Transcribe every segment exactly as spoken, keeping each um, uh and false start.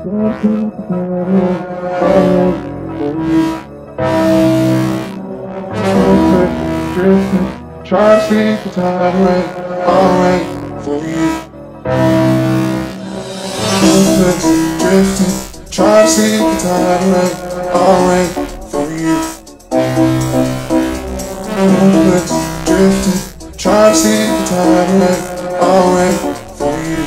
Drifting, try to sleep the tide away, I'll wait for you. Drifting, try to sleep the tide away, I'll wait for you. Drifting, try to sleep the tide away, I'll wait for you.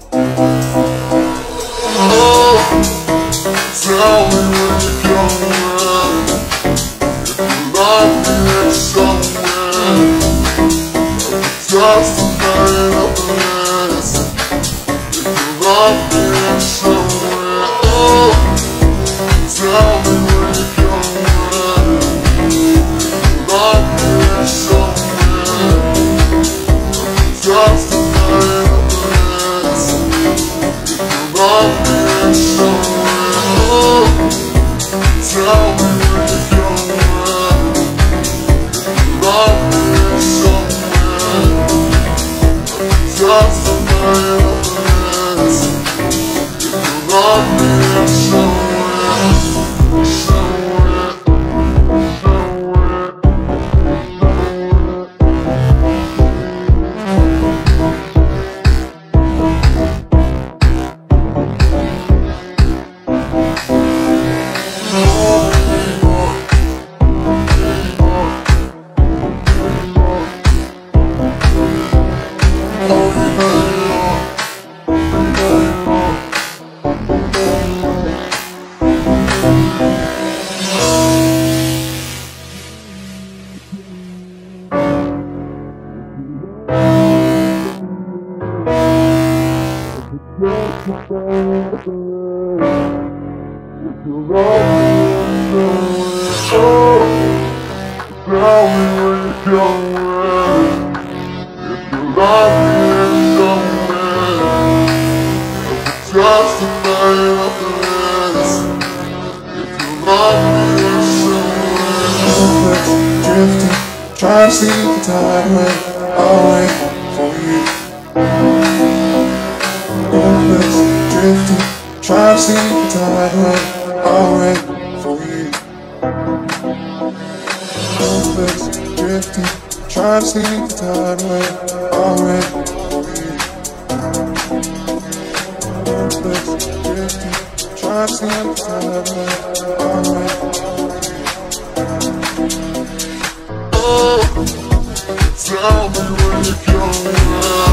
Oh, tell me when you're coming, if you love me there's somewhere, just a night of bliss. If you love me there's somewhere, oh, tell me when you're coming, if you love me there's somewhere, just a night of bliss. If you love me there's somewhere, oh, tell me when you're coming, if you love me there's somewhere, just a night of bliss. If you love me there's somewhere, somewhere, if you love me somewhere, oh, tell me when you're coming, if you love me somewhere, just a night of bliss. If you love me somewhere, drifting, try to sleep the tide away, I'll wait for you. Drifting, try to sleep the tide away, I'll wait for you. Drifting, try to sleep the tide away, I'll wait for you. Drifting, try to sleep the tide away, I'll wait for you. Oh, tell me when you're coming,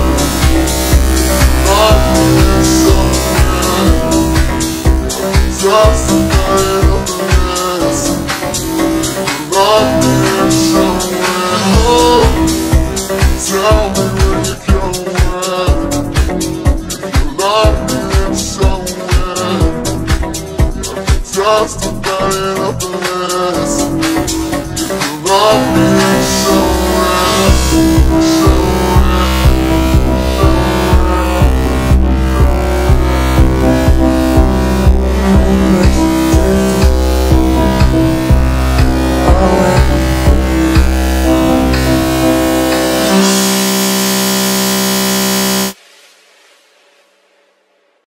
love me somewhere, just